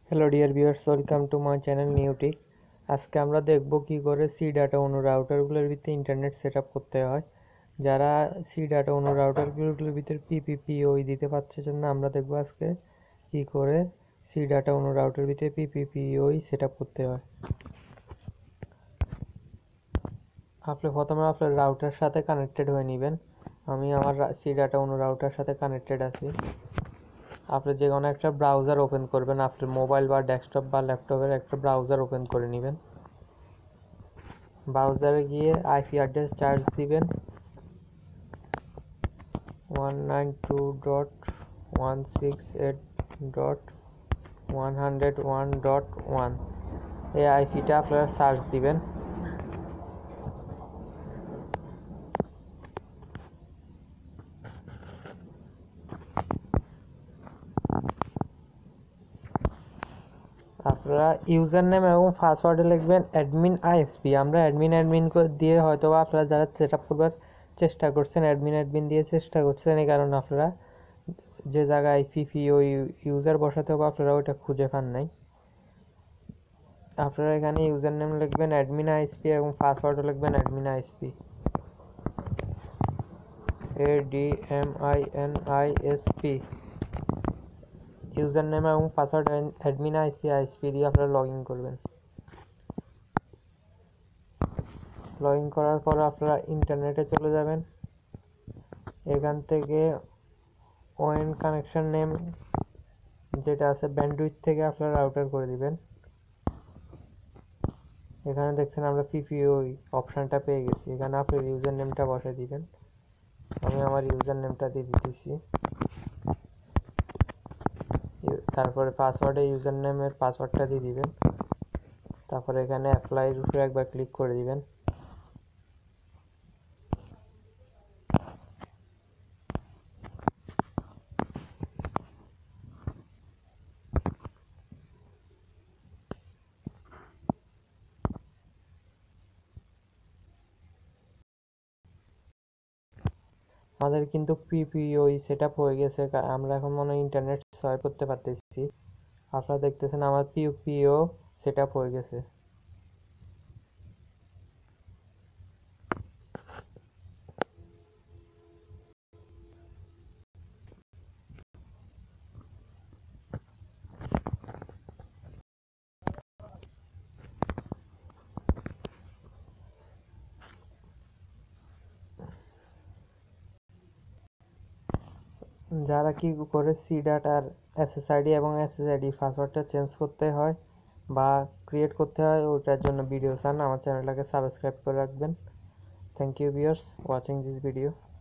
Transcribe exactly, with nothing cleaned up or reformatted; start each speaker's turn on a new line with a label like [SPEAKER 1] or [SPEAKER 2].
[SPEAKER 1] Hello dear viewers, welcome to my channel নিউটিক। আজকে আমরা দেখব কি করে সি ডাটা অনু রাউটারগুলোর ভিতরে ইন্টারনেট সেট আপ করতে হয়। যারা সি ডাটা অনু রাউটারগুলোর ভিতরে পিপিপিওই দিতে পারছে না, আমরা দেখব আজকে কি করে সি ডাটা অনু রাউটার ভিতরে পিপিপিওই সেট আপ করতে হয়। আপনি প্রথমে আপনার রাউটার সাথে কানেক্টেড হয়ে নেবেন। আমি আমার সি ডাটা অনু রাউটার সাথে কানেক্টেড আছি। আপনি যে কোনো একটা ব্রাউজার ওপেন করবেন, আপনার মোবাইল বা ডেস্কটপ বা ল্যাপটপের একটা ব্রাউজার ওপেন করে নেবেন। ব্রাউজারে গিয়ে আইপি অ্যাড্রেস চার্জ দিবেন one nine two dot one six eight dot one hundred one dot one, এই আইপিটা আপনারা সার্চ দিবেন। আপনারা ইউজার নেম এবং পাসওয়ার্ডে লিখবেন অ্যাডমিন আইএসপি। আমরা অ্যাডমিন অ্যাডমিন দিয়ে হয়তো আপনারা যারা সেট আপ করবার চেষ্টা করছেন অ্যাডমিন অ্যাডমিন দিয়ে চেষ্টা করছেন, এই কারণে আপনারা যে জায়গায় পিপিও ইউজার বসাতে হবে আপনারা ওইটা খুঁজে পান নাই। আপনারা এখানে ইউজার নেম লিখবেন অ্যাডমিন আইএসপি এবং পাসওয়ার্ডও লিখবেন admin ISP, A D M I N I S P. User name এবং পাসওয়ার্ড অ্যাডমিন আইএসপি আইএসপি দিয়ে আপনারা লগ ইন করবেন। লগ ইন করার পর আপনারা ইন্টারনেটে চলে যাবেন। এখান থেকে ওএন কানেকশন নেম যেটা আছে ব্যান্ডউইথ থেকে আপনারা রাউটার করে দিবেন। এখানে দেখছেন আমরা পিপিও অপশানটা পেয়ে গেছি। এখানে আপনার ইউজার নেমটা বসে দিবেন। আমি আমার ইউজার নেমটা দিয়ে দিতেছি। তারপরে পাসওয়ার্ডে ইউজার নেমের পাসওয়ার্ডটা দিয়ে দিবেন। তারপরে এখানে অ্যাপ্লাইয়ের উপরে একবার ক্লিক করে দিবেন। আমাদের কিন্তু পিপিওই সেট আপ হয়ে গেছে। আমরা এখন মনে হয় ইন্টারনেট সোয়াইপ করতে পারতেছি। আপনারা দেখতেছেন আমার পিপিও সেট আপ হয়ে গেছে। যারা কি করে সি ডাটার এসএসআইডি এবং এসএসআইডি পাসওয়ার্ডটা চেঞ্জ করতে হয় বা ক্রিয়েট করতে হয়, ওটার জন্য ভিডিও চান আমার চ্যানেলটাকে সাবস্ক্রাইব করে রাখবেন। Thank you viewers watching this video.